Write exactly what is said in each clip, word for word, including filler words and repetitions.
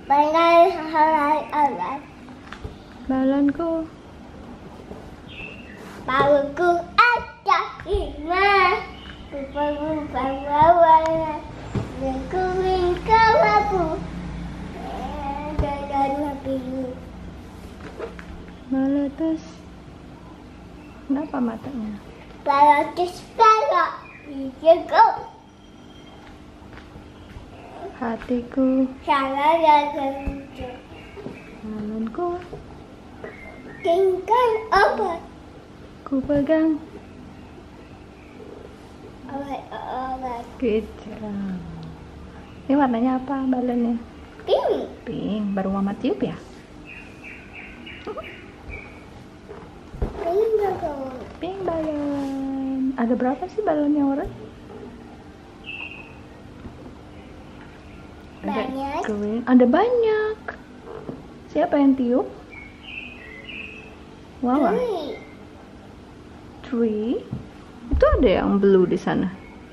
Balonku. Balonku ada lima. Rupa-rupa warna. Dan kuning kelabu. Dan biru. Meletus. Kenapa matanya? Meletus pelok. Hijau. Hatiku. Salah dan Balonku. Tinggal obat. Ku pegang. Obat-obat. Gitu. Ini warnanya apa balonnya? Pink. Pink. Baru mama tiup ya? Pink balon. Pink balon. Ada berapa sih balon yang warna? Banyak. Ada green. Ada banyak. Siapa yang tiup? Wawa. Three. Three. Itu ada yang blue di sana.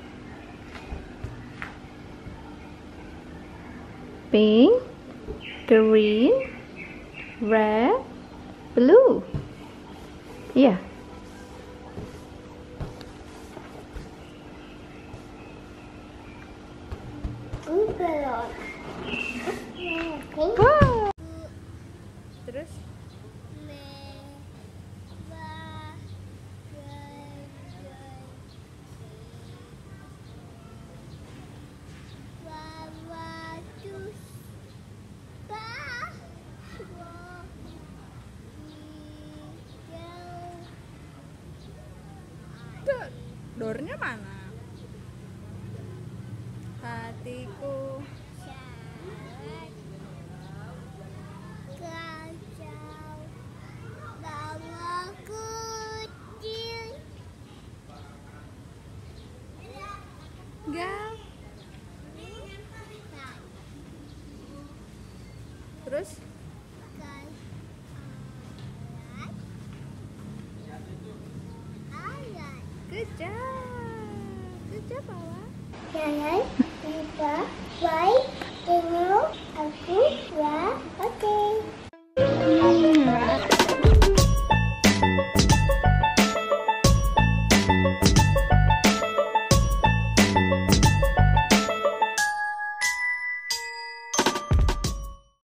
Pink, green, red, blue. Iya. Pink balon. Pink. Wow. Terus? Dornya mana? Hatiku. Kacau. Bawa kucing. Gal. Terus? Kejap. Kejap apa? Jangan lupa like, channel aku ya. Oke.